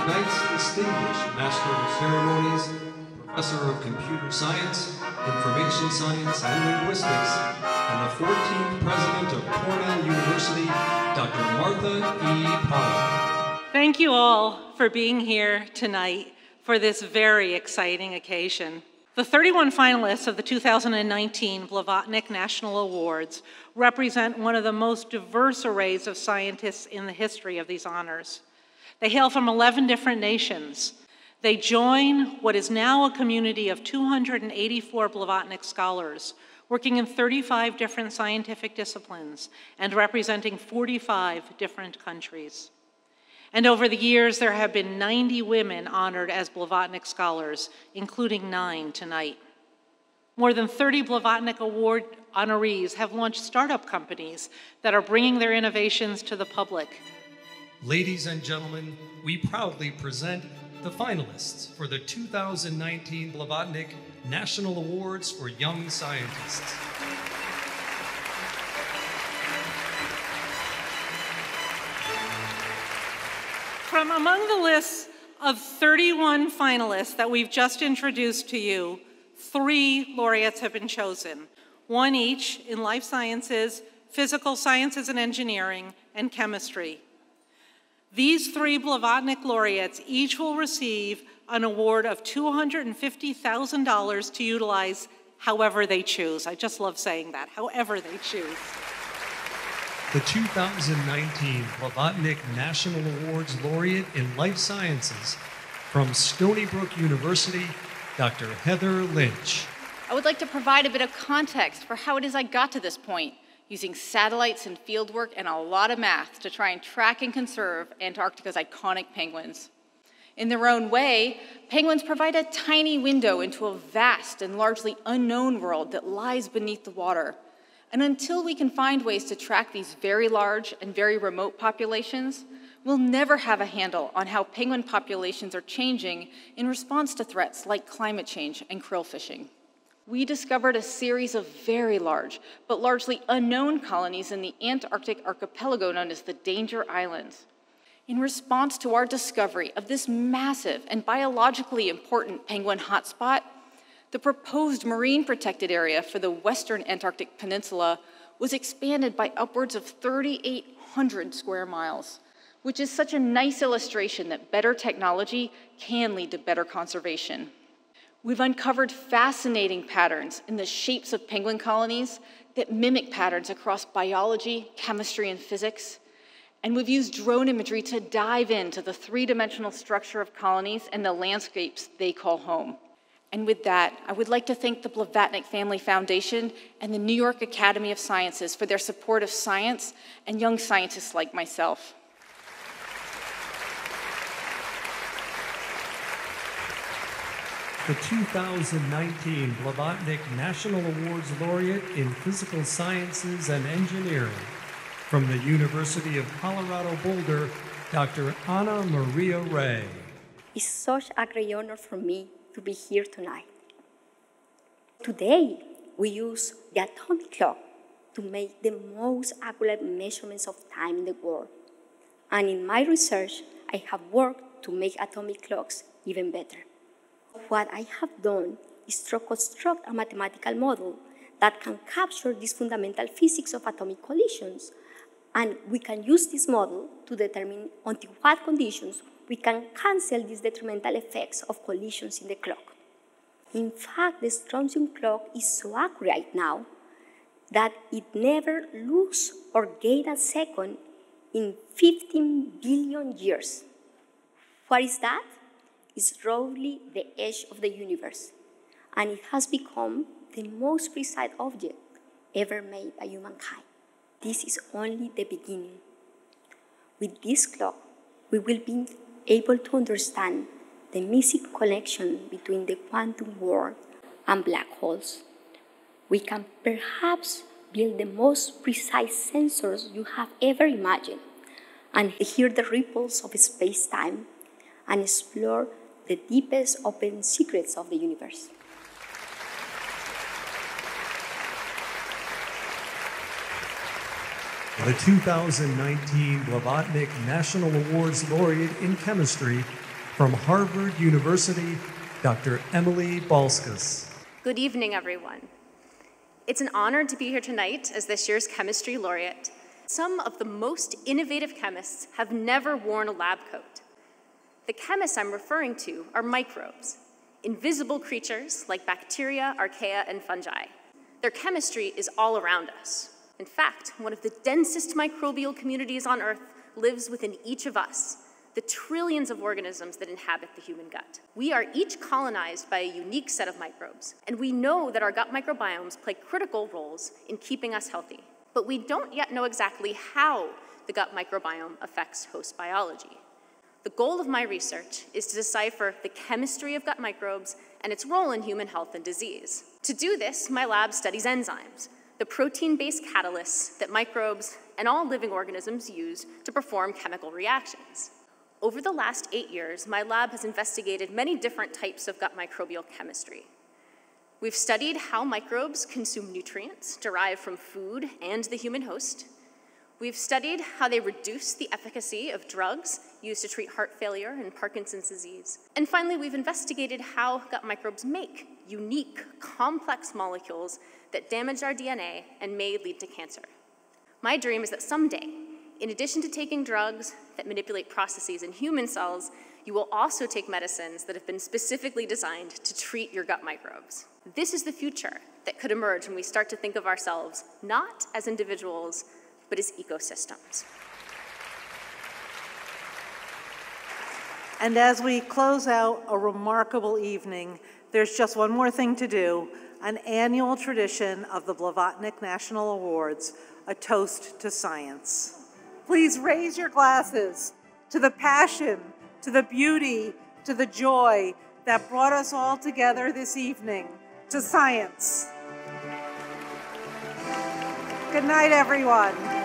tonight's distinguished Master of Ceremonies, Professor of Computer Science, Information Science, and Linguistics, and the 14th President of Cornell University, Dr. Martha E. Pollack. Thank you all for being here tonight for this very exciting occasion. The 31 finalists of the 2019 Blavatnik National Awards represent one of the most diverse arrays of scientists in the history of these honors. They hail from 11 different nations. They join what is now a community of 284 Blavatnik scholars, working in 35 different scientific disciplines and representing 45 different countries. And over the years, there have been 90 women honored as Blavatnik scholars, including 9 tonight. More than 30 Blavatnik Award honorees have launched startup companies that are bringing their innovations to the public. Ladies and gentlemen, we proudly present the finalists for the 2019 Blavatnik National Awards for Young Scientists. From among the lists of 31 finalists that we've just introduced to you, 3 laureates have been chosen, 1 each in life sciences, physical sciences and engineering, and chemistry. These 3 Blavatnik laureates each will receive an award of $250,000 to utilize however they choose. I just love saying that, however they choose. The 2019 Blavatnik National Awards Laureate in Life Sciences from Stony Brook University, Dr. Heather Lynch. I would like to provide a bit of context for how it is I got to this point, using satellites and fieldwork and a lot of math to try and track and conserve Antarctica's iconic penguins. In their own way, penguins provide a tiny window into a vast and largely unknown world that lies beneath the water. And until we can find ways to track these very large and very remote populations, we'll never have a handle on how penguin populations are changing in response to threats like climate change and krill fishing. We discovered a series of very large, but largely unknown colonies in the Antarctic archipelago known as the Danger Islands. In response to our discovery of this massive and biologically important penguin hotspot, the proposed marine protected area for the Western Antarctic Peninsula was expanded by upwards of 3,800 square miles, which is such a nice illustration that better technology can lead to better conservation. We've uncovered fascinating patterns in the shapes of penguin colonies that mimic patterns across biology, chemistry, and physics. And we've used drone imagery to dive into the 3-dimensional structure of colonies and the landscapes they call home. And with that, I would like to thank the Blavatnik Family Foundation and the New York Academy of Sciences for their support of science and young scientists like myself. The 2019 Blavatnik National Awards Laureate in Physical Sciences and Engineering from the University of Colorado Boulder, Dr. Maria Rey. It's such a great honor for me to be here tonight. Today, we use the atomic clock to make the most accurate measurements of time in the world. And in my research, I have worked to make atomic clocks even better. What I have done is to construct a mathematical model that can capture this fundamental physics of atomic collisions. And we can use this model to determine under what conditions we can cancel these detrimental effects of collisions in the clock. In fact, the strontium clock is so accurate now that it never loses or gains a second in 15 billion years. What is that? It's roughly the edge of the universe, and it has become the most precise object ever made by humankind. This is only the beginning. With this clock, we will be able to understand the missing connection between the quantum world and black holes. We can perhaps build the most precise sensors you have ever imagined and hear the ripples of space-time and explore the deepest open secrets of the universe. The 2019 Blavatnik National Awards Laureate in Chemistry From Harvard University, Dr. Emily Balskus. Good evening, everyone. It's an honor to be here tonight as this year's Chemistry Laureate. Some of the most innovative chemists have never worn a lab coat. The chemists I'm referring to are microbes, invisible creatures like bacteria, archaea, and fungi. Their chemistry is all around us. In fact, one of the densest microbial communities on Earth lives within each of us, the trillions of organisms that inhabit the human gut. We are each colonized by a unique set of microbes, and we know that our gut microbiomes play critical roles in keeping us healthy. But we don't yet know exactly how the gut microbiome affects host biology. The goal of my research is to decipher the chemistry of gut microbes and its role in human health and disease. To do this, my lab studies enzymes, the protein-based catalysts that microbes and all living organisms use to perform chemical reactions. Over the last 8 years, my lab has investigated many different types of gut microbial chemistry. We've studied how microbes consume nutrients derived from food and the human host. We've studied how they reduce the efficacy of drugs used to treat heart failure and Parkinson's disease. And finally, we've investigated how gut microbes make unique, complex molecules that damage our DNA and may lead to cancer. My dream is that someday, in addition to taking drugs that manipulate processes in human cells, you will also take medicines that have been specifically designed to treat your gut microbes. This is the future that could emerge when we start to think of ourselves not as individuals, but as ecosystems. And as we close out a remarkable evening, there's just one more thing to do, an annual tradition of the Blavatnik National Awards, a toast to science. Please raise your glasses to the passion, to the beauty, to the joy that brought us all together this evening, to science. Good night, everyone.